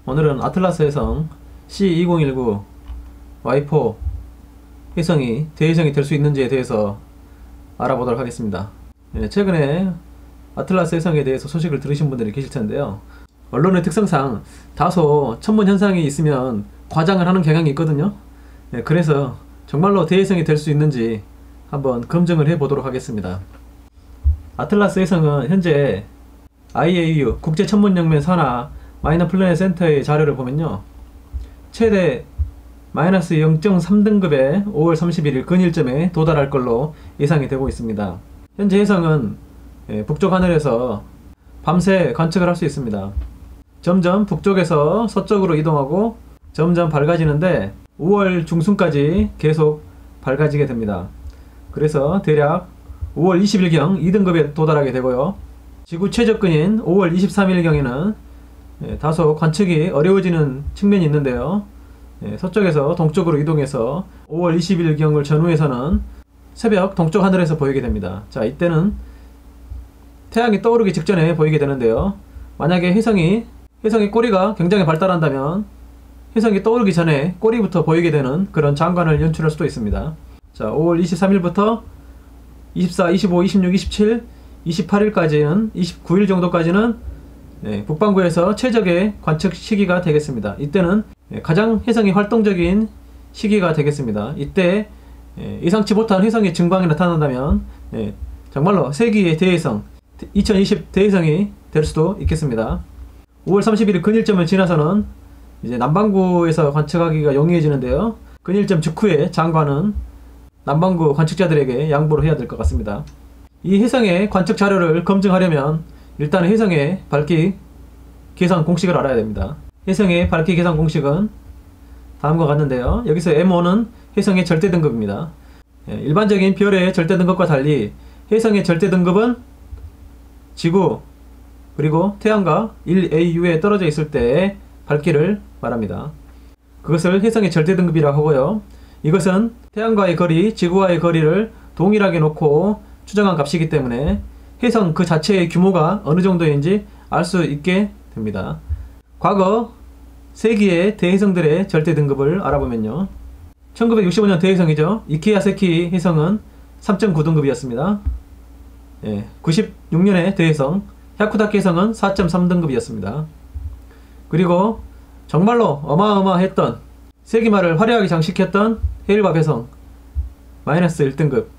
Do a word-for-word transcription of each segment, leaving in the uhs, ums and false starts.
오늘은 아틀라스 해성 씨 이공일구 와이 포 해성이 대해성이 될 수 있는지에 대해서 알아보도록 하겠습니다. 예, 최근에 아틀라스 해성에 대해서 소식을 들으신 분들이 계실 텐데요. 언론의 특성상 다소 천문현상이 있으면 과장을 하는 경향이 있거든요. 예, 그래서 정말로 대해성이 될 수 있는지 한번 검증을 해보도록 하겠습니다. 아틀라스 해성은 현재 아이에이유 국제천문연맹 산하 마이너 플래닛 센터의 자료를 보면요, 최대 마이너스 영 점 삼 등급의 오월 삼십일일 근일점에 도달할 걸로 예상이 되고 있습니다. 현재 해성은 북쪽 하늘에서 밤새 관측을 할 수 있습니다. 점점 북쪽에서 서쪽으로 이동하고 점점 밝아지는데 오월 중순까지 계속 밝아지게 됩니다. 그래서 대략 오월 이십일경 이 등급에 도달하게 되고요, 지구 최접근인 오월 이십삼일경에는 다소 관측이 어려워지는 측면이 있는데요, 서쪽에서 동쪽으로 이동해서 오월 이십일경을 전후해서는 새벽 동쪽 하늘에서 보이게 됩니다. 자, 이때는 태양이 떠오르기 직전에 보이게 되는데요, 만약에 혜성이 혜성의 꼬리가 굉장히 발달한다면 혜성이 떠오르기 전에 꼬리부터 보이게 되는 그런 장관을 연출할 수도 있습니다. 자, 오월 이십삼일부터 이십사, 이십오, 이십육, 이십칠, 이십팔일까지는 이십구일 정도까지는 네, 북반구에서 최적의 관측 시기가 되겠습니다. 이때는 가장 혜성이 활동적인 시기가 되겠습니다. 이때 예상치 못한 혜성의 증광이 나타난다면 네, 정말로 세기의 대해성, 이천이십 대해성이 될 수도 있겠습니다. 오월 삼십일일 근일점을 지나서는 이제 남반구에서 관측하기가 용이해지는데요, 근일점 직후에 장관은 남반구 관측자들에게 양보를 해야 될 것 같습니다. 이 혜성의 관측 자료를 검증하려면 일단 혜성의 밝기 계산 공식을 알아야 됩니다. 혜성의 밝기 계산 공식은 다음과 같는데요, 여기서 엠 오는 혜성의 절대 등급입니다. 일반적인 별의 절대 등급과 달리 혜성의 절대 등급은 지구 그리고 태양과 일 에이유에 떨어져 있을 때의 밝기를 말합니다. 그것을 혜성의 절대 등급이라고 하고요, 이것은 태양과의 거리, 지구와의 거리를 동일하게 놓고 추정한 값이기 때문에 혜성 그 자체의 규모가 어느 정도인지 알 수 있게 됩니다. 과거 세기의 대혜성들의 절대 등급을 알아보면요, 천구백육십오년 대혜성이죠. 이케야세키 혜성은 삼 점 구 등급이었습니다. 예, 구십육년의 대혜성 야쿠다키 혜성은 사 점 삼 등급이었습니다. 그리고 정말로 어마어마했던 세기말을 화려하게 장식했던 헤일밥 혜성 마이너스 일 등급.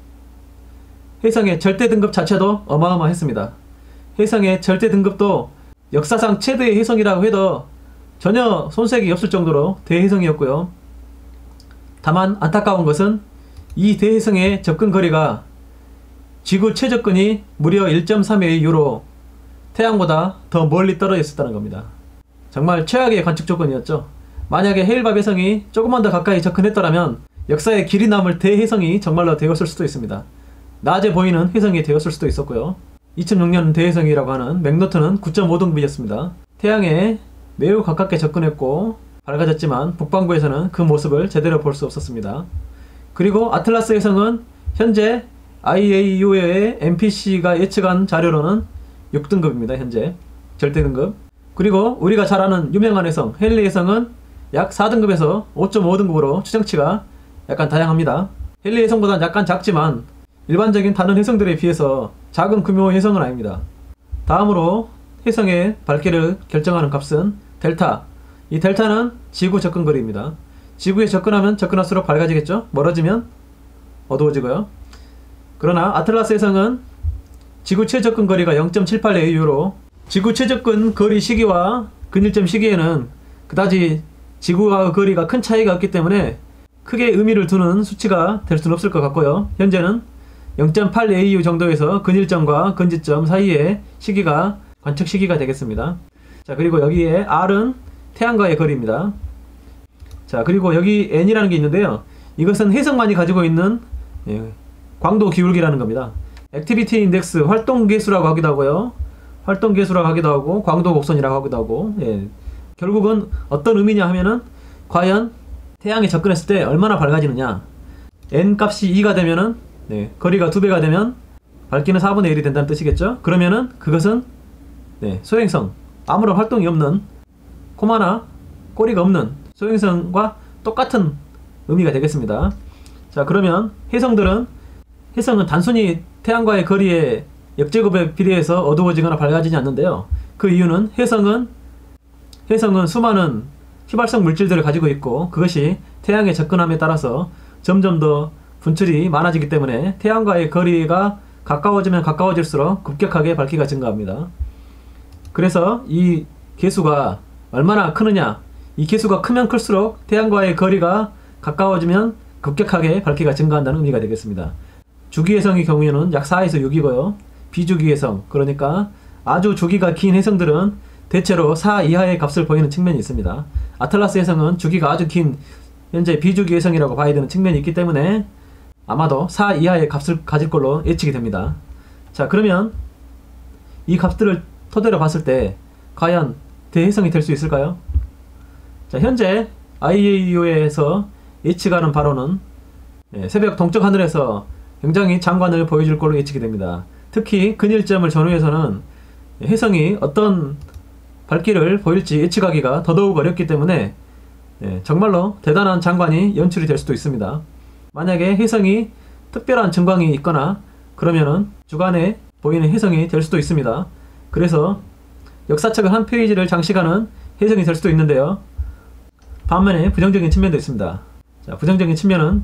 혜성의 절대 등급 자체도 어마어마했습니다. 혜성의 절대 등급도 역사상 최대의 혜성이라고 해도 전혀 손색이 없을 정도로 대혜성이었고요. 다만 안타까운 것은 이 대혜성의 접근 거리가 지구 최접근이 무려 일 점 삼 에이유로 태양보다 더 멀리 떨어져 있었다는 겁니다. 정말 최악의 관측 조건이었죠. 만약에 헤일밥 혜성이 조금만 더 가까이 접근했더라면 역사에 길이 남을 대혜성이 정말로 되었을 수도 있습니다. 낮에 보이는 혜성이 되었을 수도 있었고요. 이천육년 대혜성이라고 하는 맥노트는 구 점 오 등급이었습니다. 태양에 매우 가깝게 접근했고 밝아졌지만 북반구에서는 그 모습을 제대로 볼 수 없었습니다. 그리고 아틀라스 혜성은 현재 아이에이유의 엠피씨가 예측한 자료로는 육 등급입니다. 현재 절대 등급. 그리고 우리가 잘 아는 유명한 혜성 헨리 혜성은 약 사 등급에서 오 점 오 등급으로 추정치가 약간 다양합니다. 헨리 혜성보다는 약간 작지만 일반적인 다른 혜성들에 비해서 작은 규모의 혜성은 아닙니다. 다음으로 혜성의 밝기를 결정하는 값은 델타. 이 델타는 지구 접근거리입니다. 지구에 접근하면 접근할수록 밝아지겠죠? 멀어지면 어두워지고요. 그러나 아틀라스 혜성은 지구 최접근 거리가 영 점 칠팔 에이유로 지구 최접근 거리 시기와 근일점 시기에는 그다지 지구와 거리가 큰 차이가 없기 때문에 크게 의미를 두는 수치가 될 수는 없을 것 같고요. 현재는 영 점 팔 에이유 정도에서 근일점과 근지점 사이의 시기가 관측 시기가 되겠습니다. 자, 그리고 여기에 R은 태양과의 거리입니다. 자, 그리고 여기 N이라는 게 있는데요, 이것은 혜성만이 가지고 있는 예, 광도 기울기라는 겁니다. 액티비티 인덱스 활동 계수라고 하기도 하고요, 활동 계수라고 하기도 하고 광도 곡선이라고 하기도 하고, 예, 결국은 어떤 의미냐 하면은 과연 태양에 접근했을 때 얼마나 밝아지느냐. N 값이 이가 되면은 네, 거리가 두 배가 되면 밝기는 사분의 일이 된다는 뜻이겠죠. 그러면은 그것은 네, 소행성, 아무런 활동이 없는 콤 하나 꼬리가 없는 소행성과 똑같은 의미가 되겠습니다. 자, 그러면 혜성들은 혜성은 단순히 태양과의 거리에 역제곱에 비례해서 어두워지거나 밝아지지 않는데요. 그 이유는 혜성은 혜성은 수많은 휘발성 물질들을 가지고 있고 그것이 태양에 접근함에 따라서 점점 더 분출이 많아지기 때문에 태양과의 거리가 가까워지면 가까워질수록 급격하게 밝기가 증가합니다. 그래서 이 계수가 얼마나 크느냐, 이 계수가 크면 클수록 태양과의 거리가 가까워지면 급격하게 밝기가 증가한다는 의미가 되겠습니다. 주기혜성의 경우에는 약 사에서 육이고요. 비주기혜성, 그러니까 아주 주기가 긴 혜성들은 대체로 사 이하의 값을 보이는 측면이 있습니다. 아틀라스 혜성은 주기가 아주 긴 현재 비주기 혜성이라고 봐야 되는 측면이 있기 때문에 아마도 사 이하의 값을 가질 걸로 예측이 됩니다. 자, 그러면 이 값들을 토대로 봤을 때 과연 대혜성이 될 수 있을까요? 자, 현재 아이에이유에서 예측하는 바로는 새벽 동쪽 하늘에서 굉장히 장관을 보여줄 걸로 예측이 됩니다. 특히 근일점을 전후해서는 혜성이 어떤 밝기를 보일지 예측하기가 더더욱 어렵기 때문에 정말로 대단한 장관이 연출이 될 수도 있습니다. 만약에 혜성이 특별한 증광이 있거나 그러면은 주간에 보이는 혜성이 될 수도 있습니다. 그래서 역사책의 한 페이지를 장식하는 혜성이 될 수도 있는데요. 반면에 부정적인 측면도 있습니다. 자, 부정적인 측면은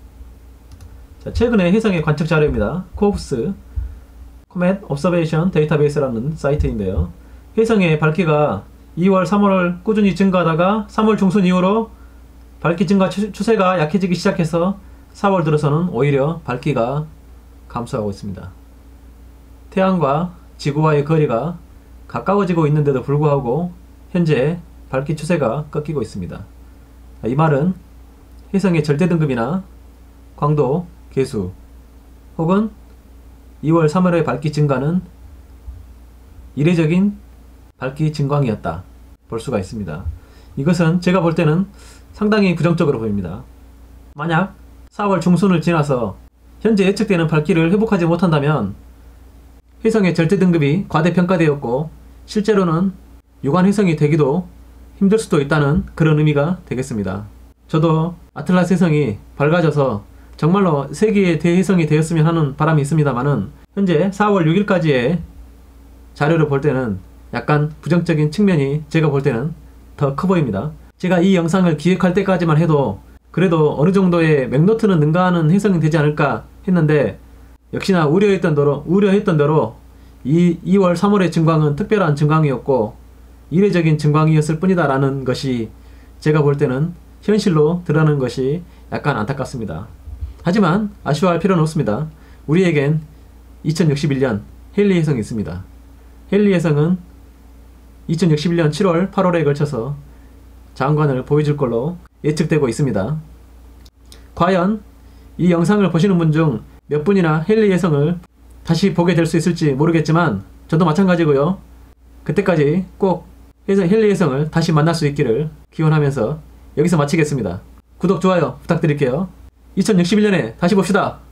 자, 최근에 혜성의 관측 자료입니다. 코옵스 코멧 옵서베이션 데이터베이스라는 사이트인데요. 혜성의 밝기가 이월, 삼월 꾸준히 증가하다가 삼월 중순 이후로 밝기 증가 추세가 약해지기 시작해서 사월 들어서는 오히려 밝기가 감소하고 있습니다. 태양과 지구와의 거리가 가까워지고 있는데도 불구하고 현재 밝기 추세가 꺾이고 있습니다. 이 말은 혜성의 절대 등급이나 광도, 계수 혹은 이월, 삼월의 밝기 증가는 이례적인 밝기 증광이었다 볼 수가 있습니다. 이것은 제가 볼 때는 상당히 부정적으로 보입니다. 만약 사월 중순을 지나서 현재 예측되는 밝기를 회복하지 못한다면 혜성의 절대 등급이 과대평가되었고 실제로는 유관 혜성이 되기도 힘들 수도 있다는 그런 의미가 되겠습니다. 저도 아틀라스 혜성이 밝아져서 정말로 세계의 대혜성이 되었으면 하는 바람이 있습니다만은 현재 사월 육일까지의 자료를 볼 때는 약간 부정적인 측면이 제가 볼 때는 더 커 보입니다. 제가 이 영상을 기획할 때까지만 해도 그래도 어느 정도의 맥노트는 능가하는 혜성이 되지 않을까 했는데 역시나 우려했던 대로 우려했던 대로 이 이월, 삼월의 증광은 특별한 증광이었고 이례적인 증광이었을 뿐이다 라는 것이 제가 볼 때는 현실로 드러나는 것이 약간 안타깝습니다. 하지만 아쉬워할 필요는 없습니다. 우리에겐 이천육십일년 헨리 혜성이 있습니다. 헨리 혜성은 이천육십일년 칠월, 팔월에 걸쳐서 장관을 보여줄 걸로 예측되고 있습니다. 과연 이 영상을 보시는 분 중 몇 분이나 헨리 혜성을 다시 보게 될 수 있을지 모르겠지만 저도 마찬가지고요. 그때까지 꼭 헨리 혜성을 다시 만날 수 있기를 기원하면서 여기서 마치겠습니다. 구독, 좋아요 부탁드릴게요. 이천육십일년에 다시 봅시다.